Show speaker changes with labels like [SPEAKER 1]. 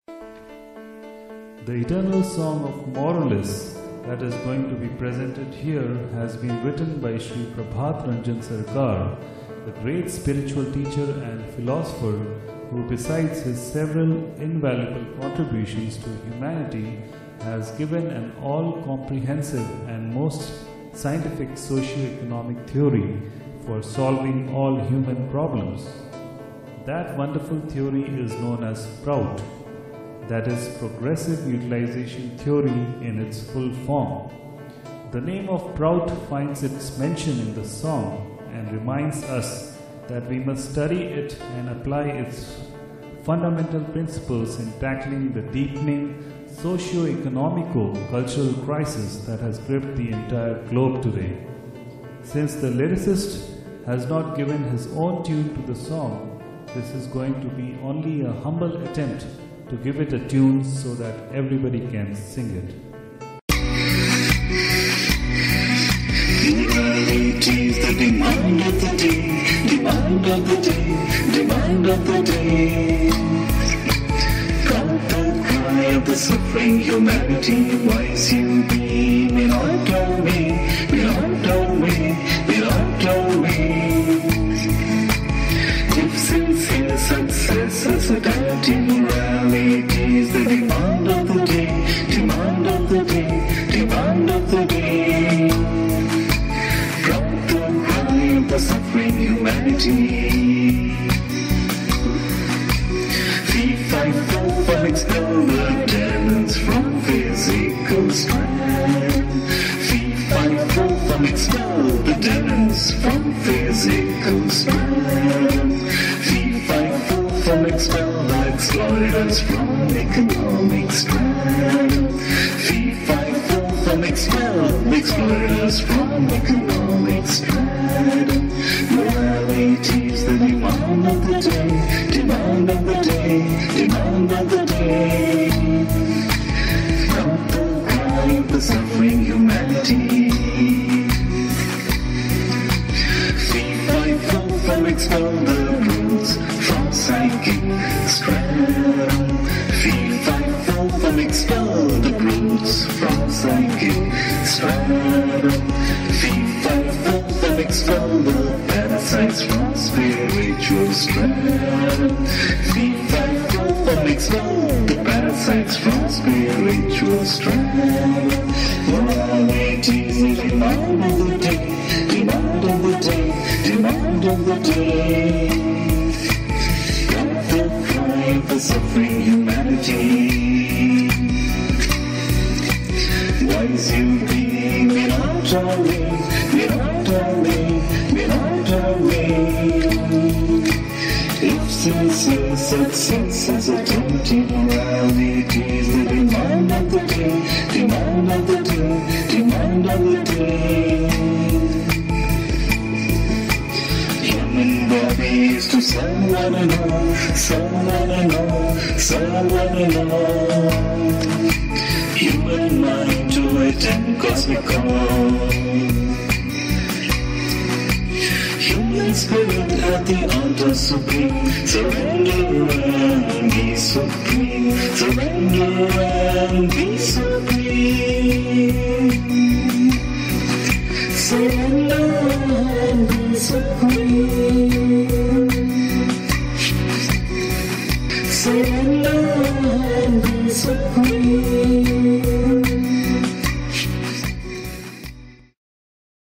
[SPEAKER 1] The eternal song of Moralists that is going to be presented here has been written by Sri Prabhat Ranjan Sarkar, the great spiritual teacher and philosopher who, besides his several invaluable contributions to humanity, has given an all-comprehensive and most scientific socio-economic theory for solving all human problems. That wonderful theory is known as PROUT, that is Progressive Utilization Theory in its full form. The name of PROUT finds its mention in the song and reminds us that we must study it and apply its fundamental principles in tackling the deepening socio-economical cultural crisis that has gripped the entire globe today. Since the lyricist has not given his own tune to the song, this is going to be only a humble attempt to give it a tune so that everybody can sing it.
[SPEAKER 2] Morality is the demand of the day, demand of the day, demand of the day. Count the cry of the suffering humanity, wise you be, belong to me, belong to me, belong to me. If sincere success is society, morality is the demand of the day, demand of the day, demand of the day. From the cry of the suffering humanity. Fee-fi-fo from expel the demons from physical strength. Fee-fi-fo from expel the demons from physical strength. Fee-fi-fo from expel the exploiters from economic strength. Fee-fi-fo from expel the exploiters from economic strength. Morality is the demand of the day, demand of the day, demand of the day. From the cry of the suffering humanity. Fee-fi-fo from expel the brutes from psychic strength. Fee-fi-fo from expel the brutes from psychic strength. Fee-fi-fo from expel the parasites from spiritual strength. Fee-fi-fo from expel the parasites from spiritual strength. Morality is the demand of the day, demand of the day, demand of the day. From the cry of the suffering humanity. Wise you be, belong to me, belong to me, belong to me. If sincere success is attempted, morality is the demand of the day, demand of the day, demand of the day. Human body is to someone and all, someone and all, someone and all. Human mind to attend cosmic call. Human spirit at the altar supreme. Surrender and be supreme. Surrender and be supreme. Surrender and be supreme. Surrender and be supreme.